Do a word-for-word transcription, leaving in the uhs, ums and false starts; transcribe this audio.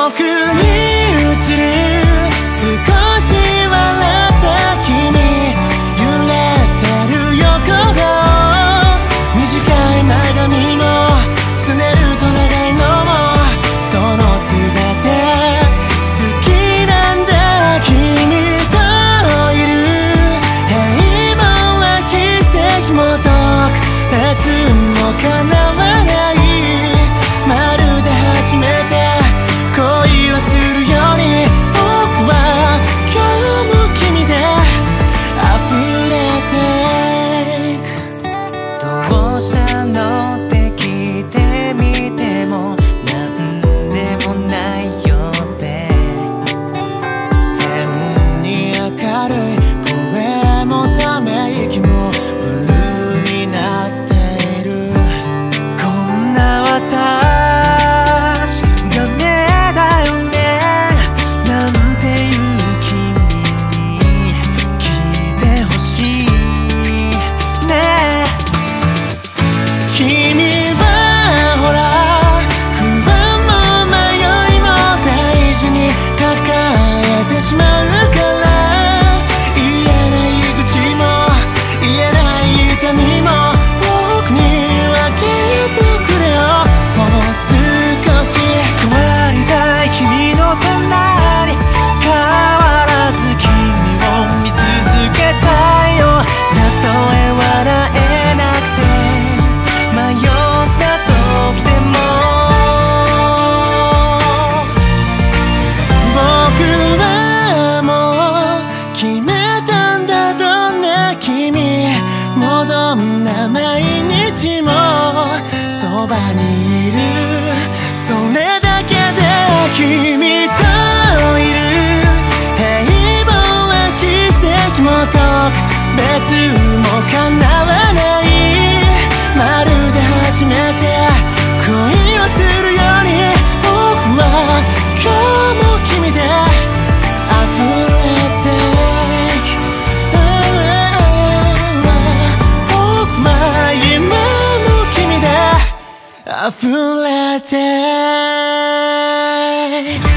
僕に映る少し笑った君、揺れてる横顔、短い前髪もすねると長いのも、その全て好きなんだ。君といる平凡は奇跡も特別も叶わない、まるで初めて恋をするように、僕は今日も君で溢れていく。どうしたのって聞いてみてもなんでもないよって、変に明るい声もため息もブルーになっている。こんな私がねだよねなんていう君に聞いてほしいね。君はほら不安も迷いも大事に抱えてしまうから、言えない愚痴も言えない痛みも僕に分けてくれよ。もう少し変わりたい君の隣、変わらず君を見続けたいよ。たとえ笑えなくて迷った時でも、僕はもう決めたんだ。どんな君もどんな毎日もそばにいる、それだけで君といる平凡は奇跡も特別も叶わない、まるで初めて恋をするように、僕は今日も君で溢れていく。僕は今も君で溢れていく。